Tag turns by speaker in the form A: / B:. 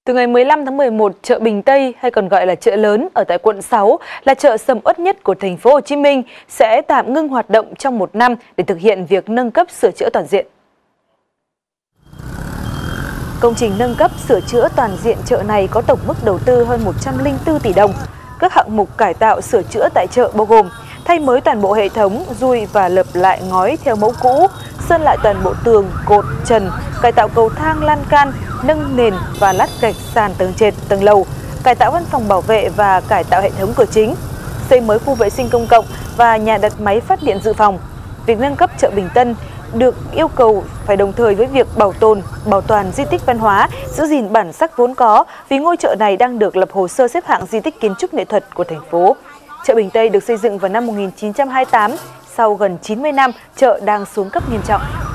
A: Từ ngày 15 tháng 11, chợ Bình Tây hay còn gọi là chợ lớn ở tại quận 6 là chợ sầm uất nhất của thành phố Hồ Chí Minh sẽ tạm ngưng hoạt động trong 1 năm để thực hiện việc nâng cấp sửa chữa toàn diện. Công trình nâng cấp sửa chữa toàn diện chợ này có tổng mức đầu tư hơn 104 tỷ đồng. Các hạng mục cải tạo sửa chữa tại chợ bao gồm thay mới toàn bộ hệ thống, dui và lợp lại ngói theo mẫu cũ, sơn lại toàn bộ tường, cột, trần, cải tạo cầu thang lan can, nâng nền và lát gạch sàn tầng trệt, tầng lầu, cải tạo văn phòng bảo vệ và cải tạo hệ thống cửa chính, xây mới khu vệ sinh công cộng và nhà đặt máy phát điện dự phòng. Việc nâng cấp chợ Bình Tân được yêu cầu phải đồng thời với việc bảo tồn, bảo toàn di tích văn hóa, giữ gìn bản sắc vốn có vì ngôi chợ này đang được lập hồ sơ xếp hạng di tích kiến trúc nghệ thuật của thành phố. Chợ Bình Tây được xây dựng vào năm 1928, sau gần 90 năm, chợ đang xuống cấp nghiêm trọng.